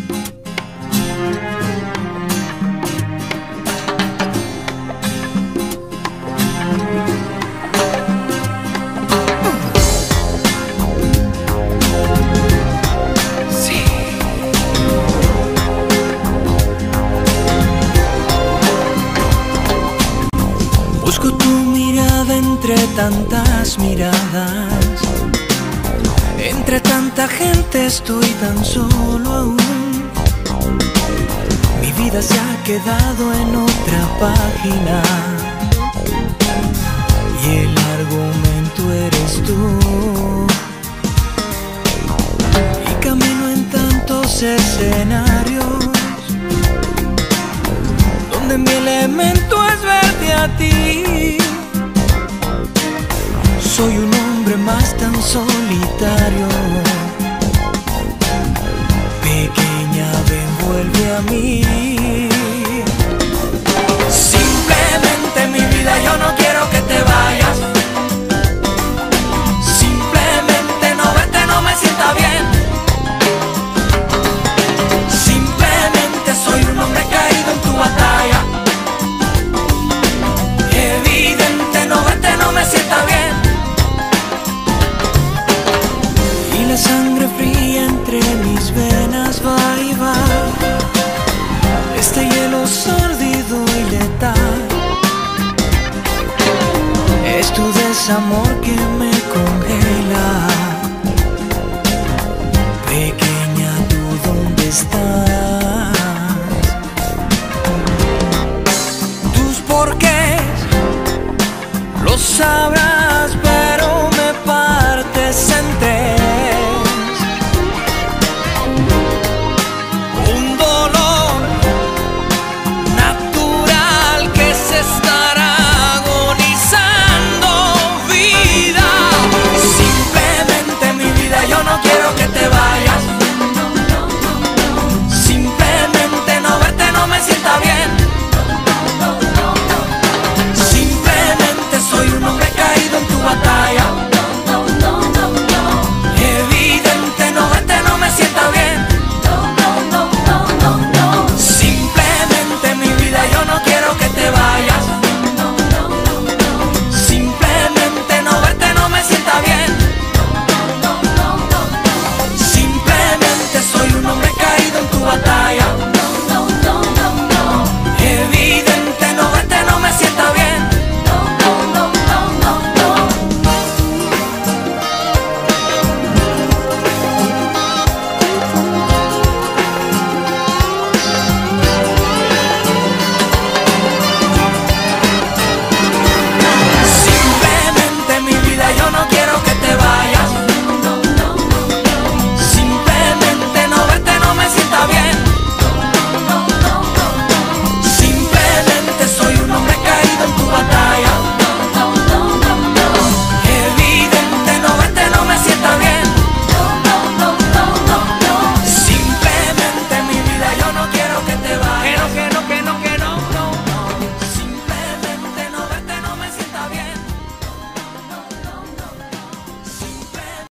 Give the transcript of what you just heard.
Busco tu mirada entre tantas miradas, entre tanta gente estoy tan solo aún. Mi vida se ha quedado en otra página y el argumento eres tú. Y camino en tantos escenarios donde mi elemento es verte a ti. Soy un hombre más tan solitario. Pequeña, ven, vuelve a mí. Simplemente mi vida, yo no quiero que te vayas. Simplemente no verte no me sienta bien. Simplemente soy un hombre caído en tu batalla. Evidente, no verte no me sienta bien. Y la sangre fría entre mis venas va y va. Este hielo sórdido y letal es tu desamor.